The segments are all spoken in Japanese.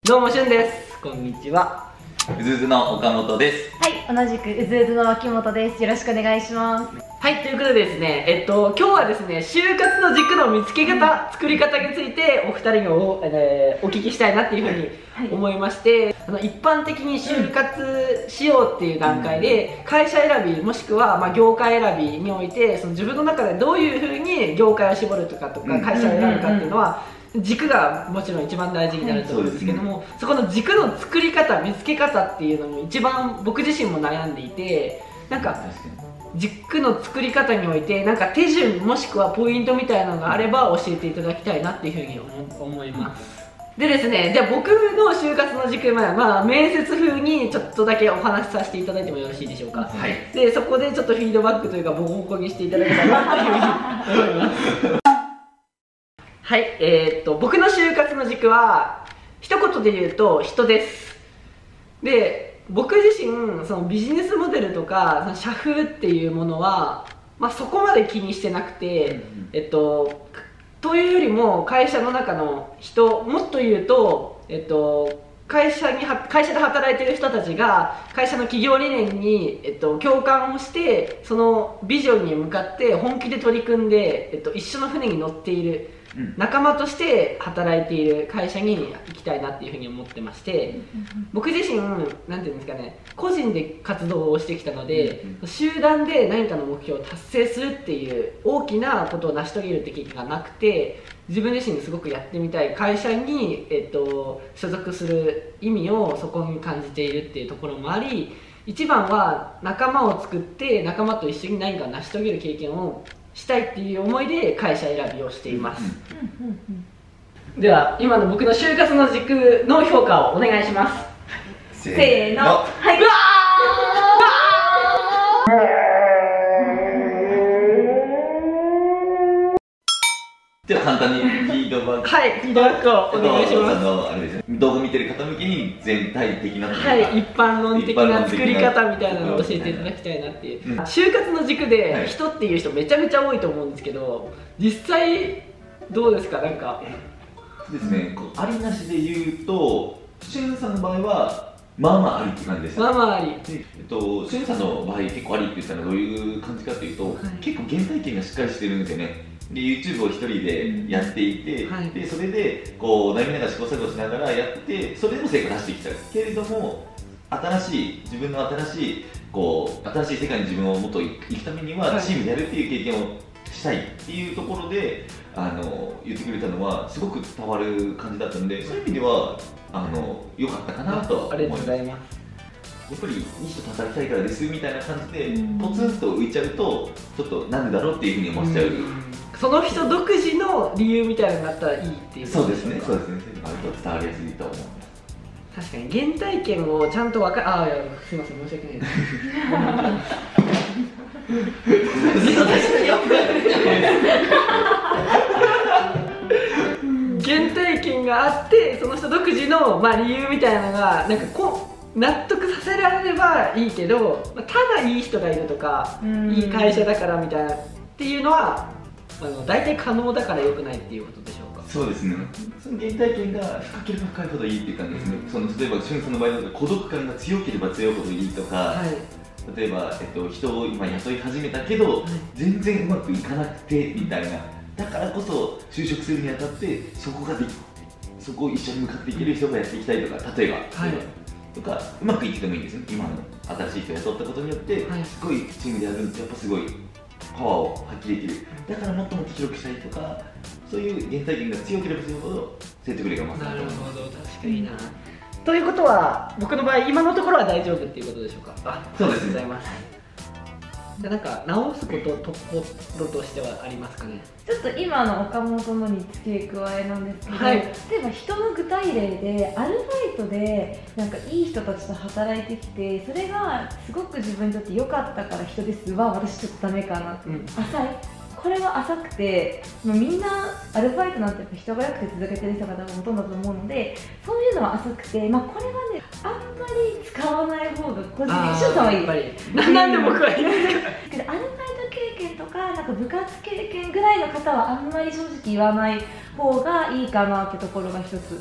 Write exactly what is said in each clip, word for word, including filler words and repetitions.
どうもしゅんです。こんにちは。 うずうずの岡本です。 はい、同じくうずうずの脇本です。よろしくお願いします。 はい、ということでですね、えっと今日はですね、就活の軸の見つけ方、作り方についてお二人にお、えー、お聞きしたいなっていうふうに思いまして、はい、あの一般的に就活しようっていう段階で、会社選びもしくはまあ業界選びにおいて、その自分の中でどういうふうに業界を絞るとかとか会社を選ぶかっていうのは、軸がもちろん一番大事になると思うんですけども、はい、そ, ね、そこの軸の作り方、見つけ方っていうのも一番僕自身も悩んでいて、なんか軸の作り方においてなんか手順もしくはポイントみたいなのがあれば教えていただきたいなっていうふうに 思, 思います。でですね、じゃあ僕の就活の軸前、まあ、面接風にちょっとだけお話しさせていただいてもよろしいでしょうか。はい、でそこでちょっとフィードバックというかボコボコにしていただけたらなっていうふうに思います。はい、えー、っと僕の就活の軸は一言で言うと人です。で僕自身そのビジネスモデルとかその社風っていうものは、まあ、そこまで気にしてなくて、えっとというよりも会社の中の人、もっと言うと、えっと会社に会社で働いている人たちが会社の企業理念に、えっと、共感をしてそのビジョンに向かって本気で取り組んで、えっと、一緒の船に乗っている仲間として働いている会社に行きたいなっていうふうに思ってまして、僕自身なんていうんですかね、個人で活動をしてきたので、集団で何かの目標を達成するっていう大きなことを成し遂げるって経験がなくて、自分自身すごくやってみたい会社に、えっと、所属する意味をそこに感じているっていうところもあり、一番は仲間を作って仲間と一緒に何か成し遂げる経験をしたいっていう思いで会社選びをしています。では今の僕の就活の軸の評価をお願いします。 せーの、はい。 では簡単にフィードバックはい、フィードバックをお願いします。 あのあれですね、動画見てる方向けに全体的な、 はい、一般論的な作り方みたいなのを教えていただきたいなっていう、うん、就活の軸で人っていう人めちゃめちゃ多いと思うんですけど、実際どうですか？なんかそうですね、こうありなしで言うと、しゅんさんの場合はまあまあありって感じです。 まあまああり。 えっと、しゅんさんの場合結構ありって言ったらどういう感じかというと、はい、結構原体験がしっかりしてるんですよね。で YouTube を一人でやっていて、うん、はい、でそれでこう悩みながら試行錯誤しながらやってそれでも成果出していきたいけれども、新しい自分の新しいこう新しい世界に自分をもっと行くためにはチームでやるっていう経験をしたいっていうところであの言ってくれたのはすごく伝わる感じだったので、そういう意味ではあの良かったかなとは思います。 ありがとうございます。 やっぱりいい人と働きたいからですみたいな感じでポツンと浮いちゃうとちょっとなんでだろうっていうふうに思っちゃう、うん、 その人独自の理由みたいなのがあったらいいっていうそうですね、そうですね、あると伝わりやすいと思う。 確かに原体験をちゃんと分かああ、いやすみません、申し訳ないです原体験があってその人独自の、まあ、理由みたいなのがなんかこう納得させられればいいけど、ただいい人がいるとかいい会社だからみたいなっていうのはあの大体可能だから良くないっていうことでしょうか。 そうですね、その原体験が深ければ深いほどいいっていう感じですね。その例えばしゅんさんの場合だと孤独感が強ければ強いほどいいとか、はい、例えば、えっと、人を今雇い始めたけど、はい、全然うまくいかなくてみたいな、だからこそ就職するにあたってそこができそこを一緒に向かっていける人がやっていきたいとか、例えば、はい、とかうまくいっててもいいんですね。今の新しい人を雇ったことによって、はい、すごいチームでやるとやっぱすごいパワーを発揮できる。だからもっともっと広くしたいとか、そういう原体験が強ければ強いほど説得力が増す。 なるほど、確かにな。ということは僕の場合今のところは大丈夫っていうことでしょうか。あ、 そうですね。 ありがとうございます。じゃなんか直すことところとしてはありますかね。 ちょっと今の岡本のに付け加えなんですけど、 はい、 例えば人の具体例でアルバイトでなんかいい人たちと働いてきて、それがすごく自分にとって良かったから人ですは私ちょっとダメかなと、うん、浅いこれは浅くて、もうみんなアルバイトなんてやっぱ人が良くて続けてる人が多分ほとんどだと思うので、そういうのは浅くて、まあ、これはねあんまり使わない方が個人的にしゅんさんはいい。やっぱりなんで僕はいいんですか。 けどアルバイト経験とかなんか部活経験ぐらいの方はあんまり正直言わない方がいいかなってところが一つと、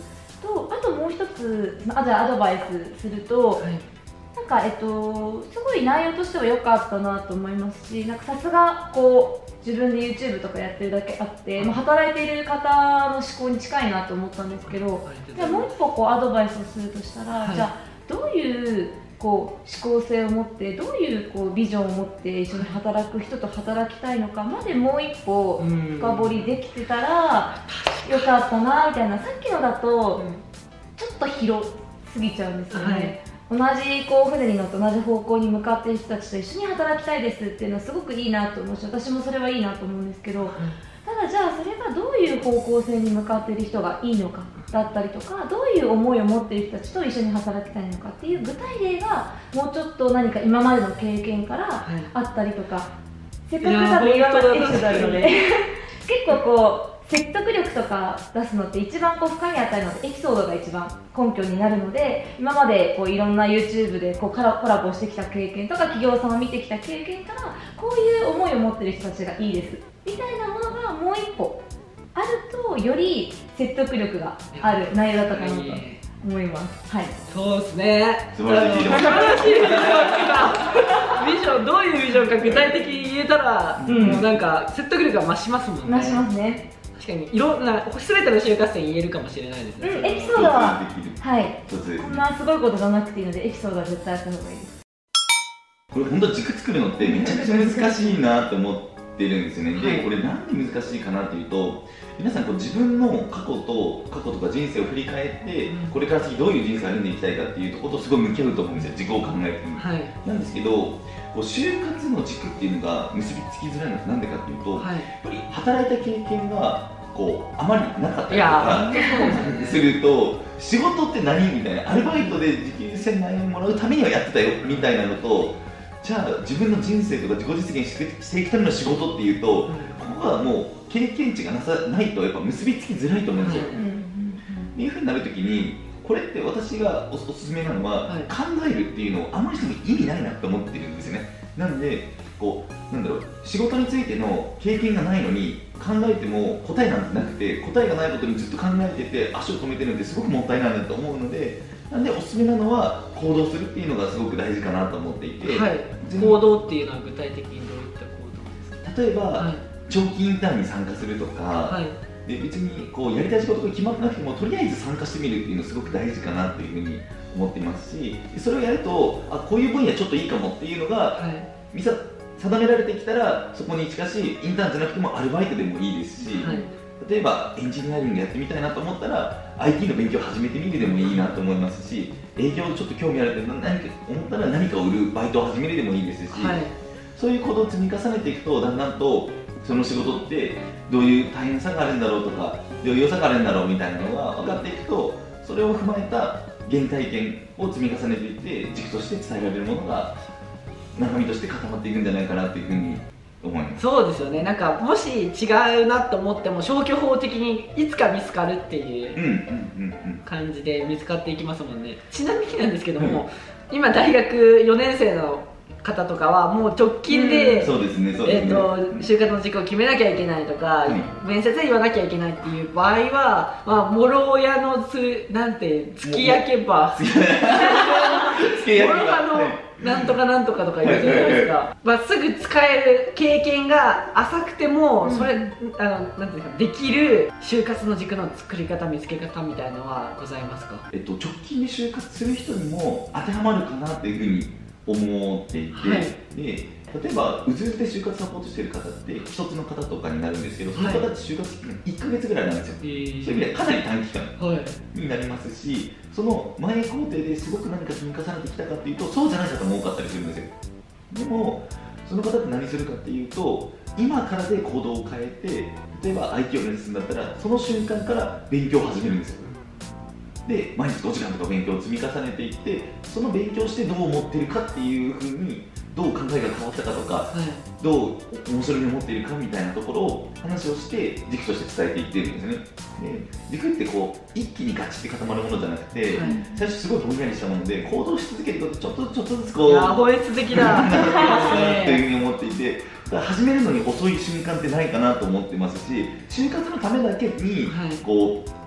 とあともう一つあじゃあアドバイスすると、はい、なんかえっとすごい内容としては良かったなと思いますし、なんかさすがこう自分で YouTube とかやってるだけあって、まあ、働いている方の思考に近いなと思ったんですけど、じゃあもう一歩こうアドバイスをするとしたら、はい、じゃあどういうこう思考性を持ってどういうこうビジョンを持って一緒に働く人と働きたいのかまでもう一歩深掘りできてたらよかったなみたいな。さっきのだとちょっと広すぎちゃうんですよね、はい、同じこう船に乗って同じ方向に向かっている人たちと一緒に働きたいですっていうのはすごくいいなと思うし、私もそれはいいなと思うんですけど、ただじゃあそれがどういう方向性に向かっている人がいいのかだったりとか、どういう思いを持っている人たちと一緒に働きたいのかっていう具体例がもうちょっと何か今までの経験からあったりとか、はい、せっかく多分いろんなエピソードあるので結構こう説得力とか出すのって一番こう深み与えるのってエピソードが一番根拠になるので、今までこういろんな YouTube でこうコラボしてきた経験とか企業さんを見てきた経験からこういう思いを持っている人たちがいいですみたいなものがもう一歩あるとより説得力がある内容だったかなと思います。はい。 そうですね。 素晴らしい。素晴らしいビジョンがビジョンどういうビジョンか具体的に言えたら、うん、もうなんか説得力が増しますもんね。 増しますね。 確かにいろんな全ての就活生に言えるかもしれないですね。 うん、エピソードははいこんなすごいことじゃなくていいのでエピソードは絶対あった方がいいです。 これ本当軸作るのってめちゃくちゃ難しいなと思ってるんですよね。で、はい、これなんで難しいかなっていうと、皆さんこう自分の過去と過去とか人生を振り返って、うん、これから先どういう人生を歩んでいきたいかっていうところとすごい向き合うと思うんですよ、自己を考えるときに、はい、なんですけど、こう就活の軸っていうのが結びつきづらいのってなんでかっていうと、はい、やっぱり働いた経験がこうあまりなかったりとかすると、仕事って何みたいな、アルバイトで時給せんまんえんもらうためにはやってたよみたいなのと、じゃあ自分の人生とか自己実現してしていくための仕事っていうと、ここはもう経験値がなさないとやっぱ結びつきづらいと思うんですよ。っていうふうになるときに、これって私が お, おすすめなのは、はい、考えるっていうのをあまりしても意味ないなと思ってるんですよね。なんでこうなんだろう、仕事についての経験がないのに考えても答えなんてなくて、答えがないことにずっと考えてて足を止めてるんですごくもったいないなと思うので、なんでおすすめなのは行動するっていうのがすごく大事かなと思っていて、 はい、行動っていうのは具体的にどういった行動ですか？ 例えば、はい、長期インターンに参加するとか、はい、で別にこうやりたい仕事が決まってなくてもとりあえず参加してみるっていうのすごく大事かなというふうに思っていますし、それをやるとあこういう分野ちょっといいかもっていうのが、はい、定められてきたら、そこに近しいインターンじゃなくてもアルバイトでもいいですし、はい、例えばエンジニアリングやってみたいなと思ったら アイティー の勉強を始めてみるでもいいなと思いますし、営業ちょっと興味あるって何か思ったら何かを売るバイトを始めるでもいいですし、はい、そういう行動を積み重ねていくと、だんだんとその仕事ってどういう大変さがあるんだろうとか、どういう良さがあるんだろうみたいなのが分かっていくと、それを踏まえた原体験を積み重ねていって軸として伝えられるものが中身として固まっていくんじゃないかなというふうに思います。 そうですよね。なんかもし違うなと思っても消去法的にいつか見つかるっていう感じで見つかっていきますもんね。ちなみになんですけども、うん、今大学よねん生の方とかはもう直近で就活の軸を決めなきゃいけないとか、うん、面接で言わなきゃいけないっていう場合は、まあ、もろ親のつなんて月焼けばもろ刃のなんとかなんとかとか言うじゃないですか、まあ、すぐ使える経験が浅くてもそれ、うん、あのなんていうかできる就活の軸の作り方見つけ方みたいなのはございますか？ えっと、直近で就活する人にも当てはまるかなっていうふうに思っていて、はい、で例えばうずうずで就活サポートしている方って一つの方とかになるんですけど、その方って就活期間いっかげつぐらいなんですよ、はい、そういう意味ではかなり短期間になりますし、はい、その前工程ですごく何か積み重ねてきたかっていうとそうじゃない方も多かったりするんですよ。でもその方って何するかっていうと、今からで行動を変えて、例えば アイティー を目指すんだったらその瞬間から勉強を始めるんですよ。で毎日ごじかんとか勉強を積み重ねていって、その勉強してどう思っているかっていうふうに、どう考えが変わったかとか、はい、どう面白みを持っているかみたいなところを話をして軸として伝えていってるんですよね。で軸ってこう一気にガチって固まるものじゃなくて、はい、最初すごいぼんやりしたもので行動し続けていくとちょっとちょっとずつこう本質的だというふうに思っていて、始めるのに遅い瞬間ってないかなと思ってますし、就活のためだけにこう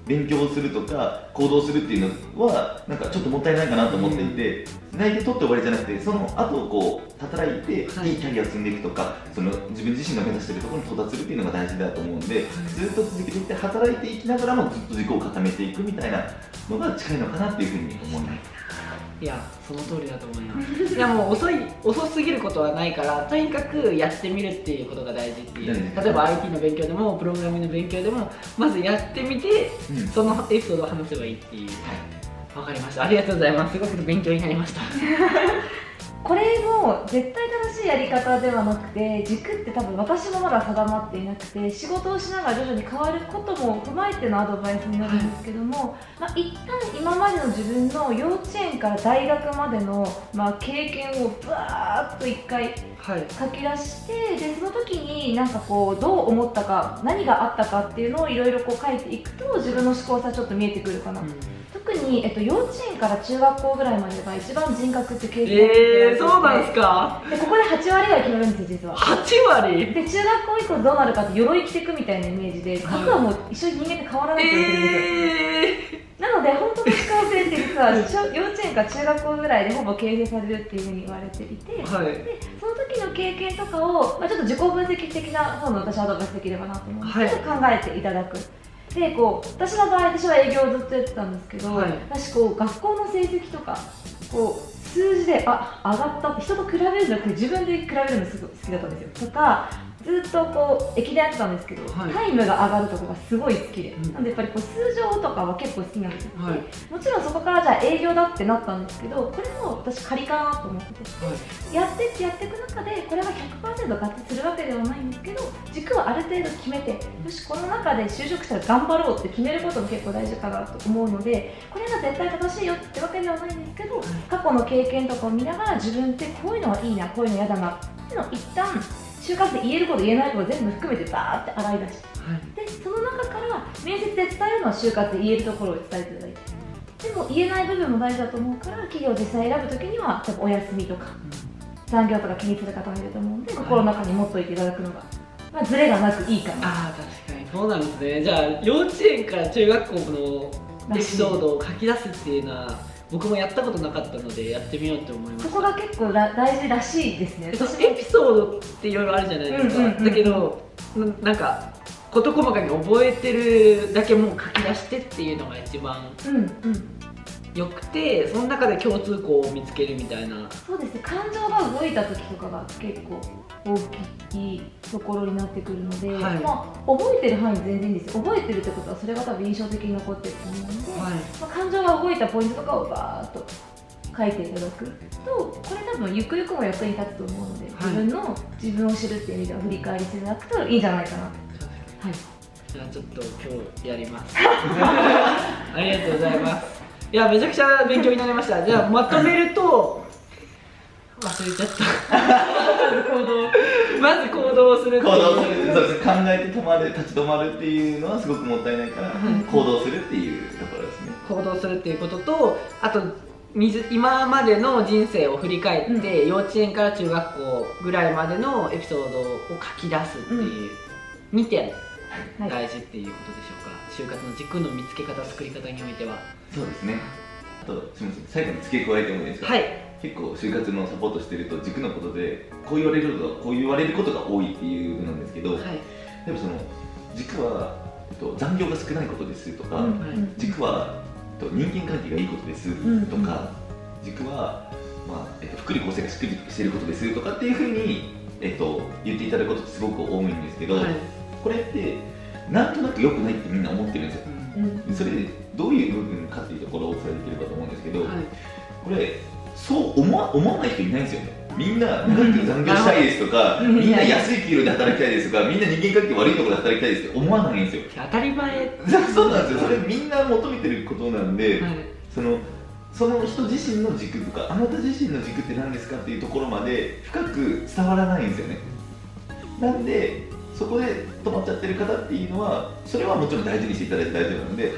勉強するとか行動するっていうのはなんかちょっともったいないかなと思っていて、内定取って終わりじゃなくてその後こう働いていいキャリアを積んでいくとか、その自分自身が目指しているところに到達するっていうのが大事だと思うんで、ずっと続けていって働いていきながらもずっと軸を固めていくみたいなのが近いのかなっていうふうに思います。 いや、その通りだと思います。いや、もう遅い遅すぎることはないから、とにかくやってみるっていうことが大事っていう。例えば アイティー の勉強でもプログラミングの勉強でもまずやってみて、うん、そのエピソードを話せばいいっていう。わ、はい、かりました。ありがとうございます。すごく勉強になりました。 これも絶対正しいやり方ではなくて、軸って多分私もまだ定まっていなくて、仕事をしながら徐々に変わることも踏まえてのアドバイスになるんですけども、はい、まあ、一旦今までの自分の幼稚園から大学までの、まあ、経験をぶわーっと一回書き出して、はい、でその時になんかこうどう思ったか、何があったかっていうのをいろいろこう書いていくと、自分の思考さちょっと見えてくるかな。うん、特に、えっと、幼稚園から中学校ぐらいまでが一番人格って経験がえー、そうなんですか。 でここではちわりぐらい決まるんですよ、実は。 はちわりで、中学校以降どうなるかって鎧着ていくみたいなイメージで、核はもう一緒に人間って変わらないと言ってるんですよ。えー、なので本当の思考性って実は幼稚園から中学校ぐらいでほぼ形成されるっていうふうに言われていて、はい、でその時の経験とかを、まあ、ちょっと自己分析的な方の私はアドバイスできればなと思うんですけど、はい、考えていただく。でこう私の場合、私は営業をずっとやってたんですけど、はい、私こう学校の成績とかこう数字であ上がったって人と比べるんじゃなくて自分で比べるのすごい好きだったんですよ。とかずっとこう駅伝やってたんですけど、はい、タイムが上がるところがすごい好きで、うん、なんでやっぱりこう数字とかは結構好きなんですよ、はい、もちろんそこからじゃあ営業だってなったんですけど、これも私仮かなと思ってて、はい、やってってやっていく中でこれが ひゃくパーセント 合致するわけではないんですけど、軸はある程度決めて、よしこの中で就職したら頑張ろうって決めることも結構大事かなと思うので、これが絶対正しいよってわけではないんですけど、過去の経験とかを見ながら自分ってこういうのはいいな、こういうの嫌だなっていうのを一旦就活で言えること言えないこと全部含めてバーって洗い出して、はい、でその中から面接で伝えるのは就活で言えるところを伝えていただいて、でも言えない部分も大事だと思うから、企業を実際選ぶときには多分お休みとか、うん、残業とか気にする方もいると思うんで、はい、心の中に持っておいていただくのが、まあ、ズレがなくいいかな。 あー、確かにそうなんですね。じゃあ幼稚園から中学校のエピソードを書き出すっていうのは僕もやったことなかったのでやってみようと思いました。 そこが結構大事らしいですね。 エピソードっていろいろあるじゃないですか。だけどなんか事細かに覚えてるだけもう書き出してっていうのが一番よくて、その中で共通項を見つけるみたいな。 そうですね、感情が動いた時とかが結構大きいところになってくるので、はい、まあ、覚えてる範囲全然いいですよ。覚えてるってことはそれが多分印象的に残ってると思うので、はい、まあ、感情が動いたポイントとかをバーっと書いていただくと、これ多分ゆくゆくも役に立つと思うので、はい、自分の自分を知るっていう意味では振り返りしていただくといいんじゃないかなと。はい、 じゃあちょっと今日やりますありがとうございます。いや、めちゃくちゃ勉強になりました。じゃあまとめると忘れちゃった行動まず行動をするっていう、行動する、そうです。考えて止まる、立ち止まるっていうのはすごくもったいないから、うん、行動するっていうところですね。行動するっていうことと、あと今までの人生を振り返って、うん、幼稚園から中学校ぐらいまでのエピソードを書き出すっていうにてん大事っていうことでしょうか。就活の軸の見つけ方、作り方においては。そうですね。あとすみません、最後に付け加えてもいいですか。はい。結構就活のサポートしてると軸のことでこう言われることがこう言われることが多いっていうのなんですけど、はい、でもその軸は、えっと、残業が少ないことですとか、うん、軸は、えっと、人間関係がいいことですとか、うん、軸は、まあえっと、福利厚生がしっかりしていることですとかっていうふうに、えっと、言っていただくことってすごく多いんですけど、はい、これってなんとなく良くないってみんな思ってるんですよ、うん、それでどういう部分かっていうところをお伝えできればと思うんですけど、はい、これそう思わ、思わない人いないんですよね。みんな長く残業したいですとか、うん、みんな安い給料で働きたいですとか、みんな人間関係悪いところで働きたいですって思わないんですよ。当たり前そうなんですよ。それみんな求めてることなんで、はい、そのその人自身の軸とか、あなた自身の軸って何ですかっていうところまで深く伝わらないんですよね。なんでそこで止まっちゃってる方っていうのは、それはもちろん大事にしていただいて大丈夫なので、はい、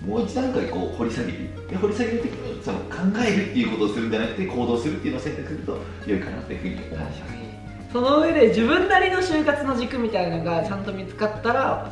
もう一段階こう掘り下げていく。で掘り下げるときにその考えるっていうことをするんじゃなくて行動するっていうのを選択すると良いかなというふうに思います。その上で自分なりの就活の軸みたいなのがちゃんと見つかったら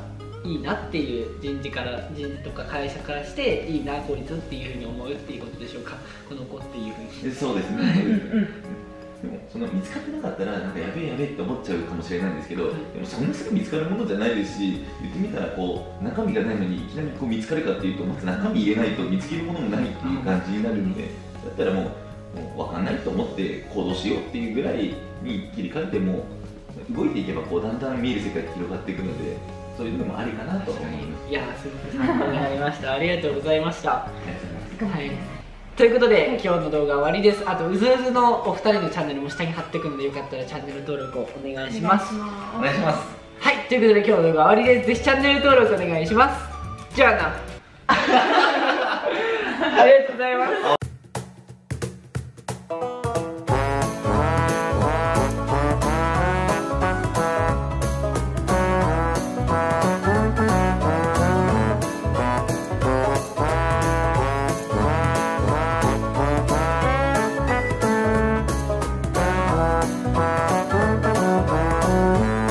いいなっていう人事から人事とか会社からしていいな効率っていうふうに思うっていうことでしょうか、この子っていうふうに。 そうですね。でもその見つかってなかったらなんかやべえやべえって思っちゃうかもしれないんですけど、でもそんなすぐ見つかるものじゃないですし、言ってみたらこう中身がないのにいきなりこう見つかるかっていうと、まず中身入れないと見つけるものもないっていう感じになるんで、だったらもう、もう分かんないと思って行動しようっていうぐらいに切り替えても動いていけばこうだんだん見える世界が広がっていくので、そういうのもありかなと思います。 いやーすごく参考になりました。ありがとうございました。 ありがとうございます。 はい、ということで今日の動画は終わりです。あとうずうずのお二人のチャンネルも下に貼ってくので、よかったらチャンネル登録をお願いします。 お願いします。 はい、ということで今日の動画は終わりです。ぜひチャンネル登録お願いします。じゃあなありがとうございます。